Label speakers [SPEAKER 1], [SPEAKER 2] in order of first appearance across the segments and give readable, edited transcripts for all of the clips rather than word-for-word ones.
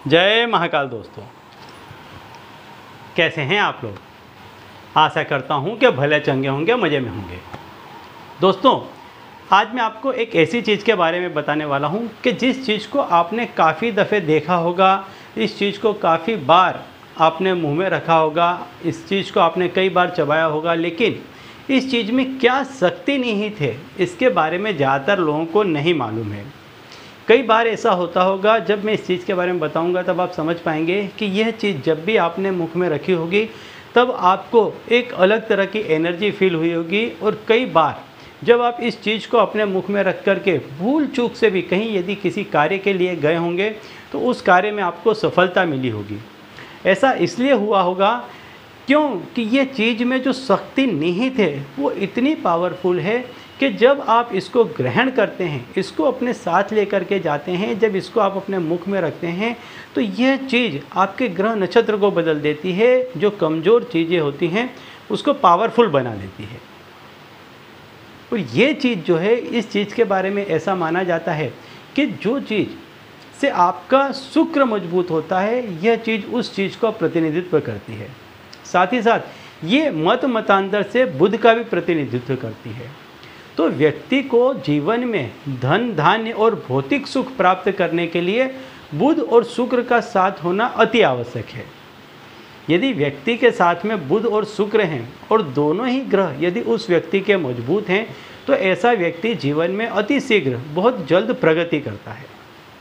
[SPEAKER 1] जय महाकाल दोस्तों, कैसे हैं आप लोग। आशा करता हूं कि भले चंगे होंगे, मज़े में होंगे। दोस्तों, आज मैं आपको एक ऐसी चीज़ के बारे में बताने वाला हूं कि जिस चीज़ को आपने काफ़ी दफ़े देखा होगा, इस चीज़ को काफ़ी बार आपने मुंह में रखा होगा, इस चीज़ को आपने कई बार चबाया होगा, लेकिन इस चीज़ में क्या शक्ति निहित है इसके बारे में ज़्यादातर लोगों को नहीं मालूम है। कई बार ऐसा होता होगा, जब मैं इस चीज़ के बारे में बताऊंगा तब आप समझ पाएंगे कि यह चीज़ जब भी आपने मुख में रखी होगी तब आपको एक अलग तरह की एनर्जी फील हुई होगी। और कई बार जब आप इस चीज़ को अपने मुख में रख कर के भूल चूक से भी कहीं यदि किसी कार्य के लिए गए होंगे तो उस कार्य में आपको सफलता मिली होगी। ऐसा इसलिए हुआ होगा क्योंकि ये चीज़ में जो शक्ति निहित है वो इतनी पावरफुल है कि जब आप इसको ग्रहण करते हैं, इसको अपने साथ लेकर के जाते हैं, जब इसको आप अपने मुख में रखते हैं तो यह चीज़ आपके ग्रह नक्षत्र को बदल देती है। जो कमज़ोर चीज़ें होती हैं उसको पावरफुल बना देती है। और ये चीज़ जो है, इस चीज़ के बारे में ऐसा माना जाता है कि जो चीज़ से आपका शुक्र मजबूत होता है, यह चीज़ उस चीज़ का प्रतिनिधित्व करती है। साथ ही साथ ये मतांतर से बुध का भी प्रतिनिधित्व करती है। तो व्यक्ति को जीवन में धन, धान्य और भौतिक सुख प्राप्त करने के लिए बुध और शुक्र का साथ होना अति आवश्यक है। यदि व्यक्ति के साथ में बुध और शुक्र हैं और दोनों ही ग्रह यदि उस व्यक्ति के मजबूत हैं तो ऐसा व्यक्ति जीवन में अति शीघ्र बहुत जल्द प्रगति करता है।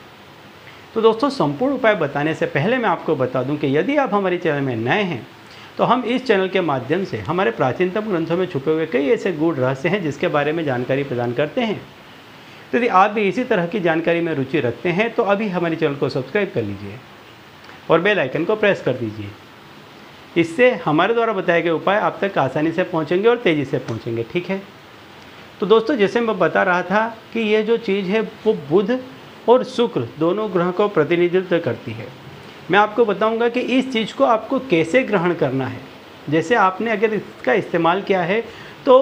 [SPEAKER 1] तो दोस्तों, संपूर्ण उपाय बताने से पहले मैं आपको बता दूं कि यदि आप हमारे चैनल में नए हैं तो हम इस चैनल के माध्यम से हमारे प्राचीनतम ग्रंथों में छुपे हुए कई ऐसे गूढ़ रहस्य हैं जिसके बारे में जानकारी प्रदान करते हैं। तो यदि आप भी इसी तरह की जानकारी में रुचि रखते हैं तो अभी हमारे चैनल को सब्सक्राइब कर लीजिए और बेल आइकन को प्रेस कर दीजिए। इससे हमारे द्वारा बताए गए उपाय आप तक आसानी से पहुंचेंगे और तेज़ी से पहुंचेंगे। ठीक है। तो दोस्तों, जैसे मैं बता रहा था कि यह जो चीज़ है वो बुध और शुक्र दोनों ग्रह को प्रतिनिधित्व करती है। मैं आपको बताऊंगा कि इस चीज़ को आपको कैसे ग्रहण करना है। जैसे आपने अगर इसका इस्तेमाल किया है तो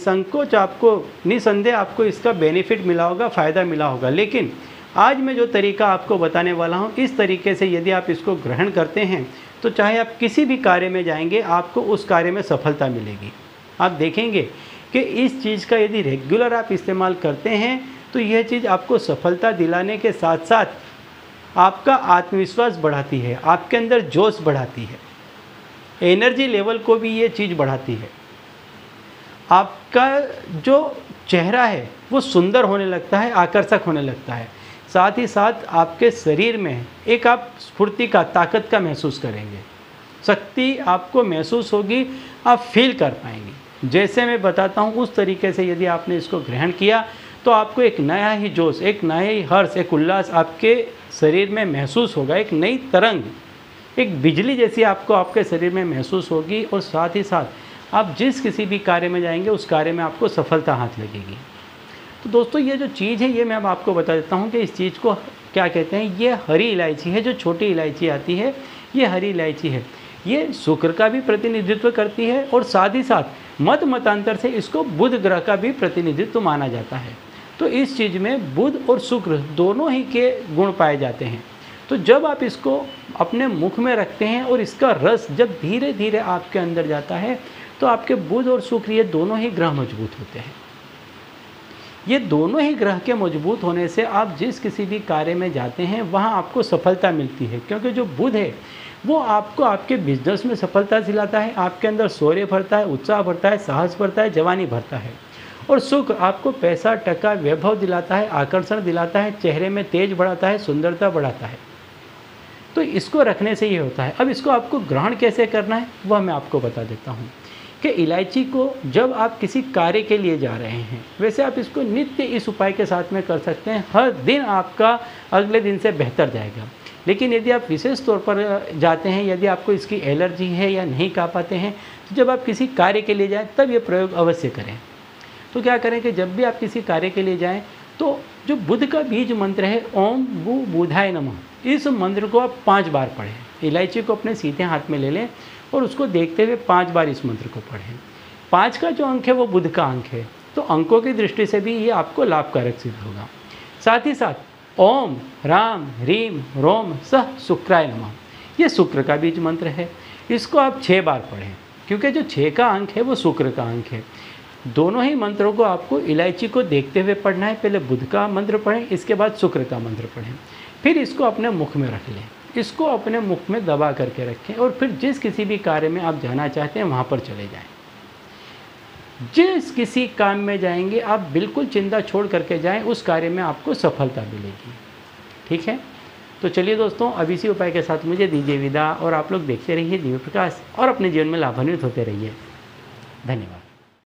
[SPEAKER 1] निसंदेह आपको इसका बेनिफिट मिला होगा, फ़ायदा मिला होगा। लेकिन आज मैं जो तरीका आपको बताने वाला हूँ, इस तरीके से यदि आप इसको ग्रहण करते हैं तो चाहे आप किसी भी कार्य में जाएंगे आपको उस कार्य में सफलता मिलेगी। आप देखेंगे कि इस चीज़ का यदि रेगुलर आप इस्तेमाल करते हैं तो यह चीज़ आपको सफलता दिलाने के साथ साथ आपका आत्मविश्वास बढ़ाती है, आपके अंदर जोश बढ़ाती है, एनर्जी लेवल को भी ये चीज़ बढ़ाती है। आपका जो चेहरा है वो सुंदर होने लगता है, आकर्षक होने लगता है। साथ ही साथ आपके शरीर में एक आप स्फूर्ति का, ताकत का महसूस करेंगे, शक्ति आपको महसूस होगी, आप फील कर पाएंगे। जैसे मैं बताता हूँ उस तरीके से यदि आपने इसको ग्रहण किया तो आपको एक नया ही जोश, एक नया ही हर्ष, एक उल्लास आपके शरीर में महसूस होगा। एक नई तरंग, एक बिजली जैसी आपको आपके शरीर में महसूस होगी। और साथ ही साथ आप जिस किसी भी कार्य में जाएंगे उस कार्य में आपको सफलता हाथ लगेगी। तो दोस्तों, ये जो चीज़ है ये मैं अब आपको बता देता हूँ कि इस चीज़ को क्या कहते हैं। ये हरी इलायची है, जो छोटी इलायची आती है ये हरी इलायची है। ये शुक्र का भी प्रतिनिधित्व करती है और साथ ही साथ मतांतर से इसको बुध ग्रह का भी प्रतिनिधित्व माना जाता है। तो इस चीज़ में बुध और शुक्र दोनों ही के गुण पाए जाते हैं। तो जब आप इसको अपने मुख में रखते हैं और इसका रस जब धीरे धीरे आपके अंदर जाता है तो आपके बुध और शुक्र ये दोनों ही ग्रह मजबूत होते हैं। ये दोनों ही ग्रह के मजबूत होने से आप जिस किसी भी कार्य में जाते हैं वहाँ आपको सफलता मिलती है। क्योंकि जो बुध है वो आपको आपके बिजनेस में सफलता दिलाता है, आपके अंदर शौर्य भरता है, उत्साह भरता है, साहस भरता है, जवानी भरता है। और शुक्र आपको पैसा, टका, वैभव दिलाता है, आकर्षण दिलाता है, चेहरे में तेज बढ़ाता है, सुंदरता बढ़ाता है। तो इसको रखने से ये होता है। अब इसको आपको ग्रहण कैसे करना है वह मैं आपको बता देता हूँ कि इलायची को जब आप किसी कार्य के लिए जा रहे हैं, वैसे आप इसको नित्य इस उपाय के साथ में कर सकते हैं। हर दिन आपका अगले दिन से बेहतर जाएगा। लेकिन यदि आप विशेष तौर पर जाते हैं, यदि आपको इसकी एलर्जी है या नहीं खा पाते हैं, तो जब आप किसी कार्य के लिए जाएं तब ये प्रयोग अवश्य करें। तो क्या करें कि जब भी आप किसी कार्य के लिए जाएं तो जो बुध का बीज मंत्र है ओम बु बुधाय नमः, इस मंत्र को आप 5 बार पढ़ें। इलायची को अपने सीधे हाथ में ले लें और उसको देखते हुए 5 बार इस मंत्र को पढ़ें। 5 का जो अंक है वो बुध का अंक है, तो अंकों की दृष्टि से भी ये आपको लाभकारक सिद्ध होगा। साथ ही साथ ओम राम ह्रीम रोम सह शुक्राय नमः। ये शुक्र का बीज मंत्र है। इसको आप 6 बार पढ़ें, क्योंकि जो 6 का अंक है वो शुक्र का अंक है। दोनों ही मंत्रों को आपको इलायची को देखते हुए पढ़ना है। पहले बुध का मंत्र पढ़ें, इसके बाद शुक्र का मंत्र पढ़ें, फिर इसको अपने मुख में रख लें, इसको अपने मुख में दबा करके रखें और फिर जिस किसी भी कार्य में आप जाना चाहते हैं वहाँ पर चले जाएं। जिस किसी काम में जाएंगे आप बिल्कुल चिंता छोड़ करके जाएं, उस कार्य में आपको सफलता मिलेगी। ठीक है, तो चलिए दोस्तों, अब इसी उपाय के साथ मुझे दीजिए विदा और आप लोग देखते रहिए दिव्य प्रकाश और अपने जीवन में लाभान्वित होते रहिए। धन्यवाद।